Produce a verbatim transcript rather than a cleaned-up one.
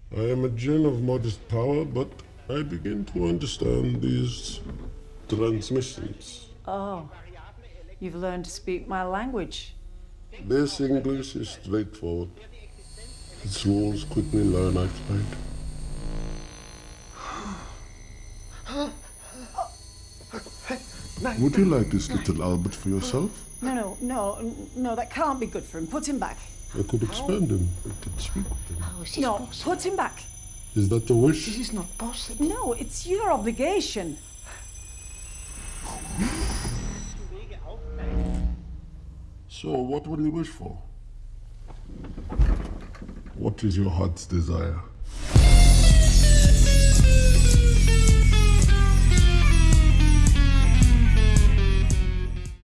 I am a djinn of modest power, but I begin to understand these transmissions. Oh, you've learned to speak my language. This English is straightforward. Its rules quickly learn, I find. Would you like this little Albert for yourself? No, no, no, no, that can't be good for him. Put him back. I could expand him. I could speak with him. How is this No, possible? put him back. Is that the wish? This is not possible. No, it's your obligation. So, what will you wish for? What is your heart's desire?